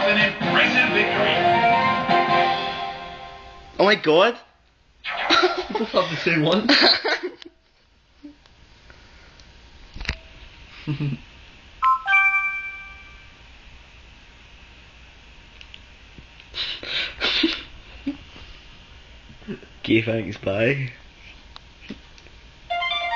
an impressive victory. Oh my god. You both have the same one. Kxthxbai.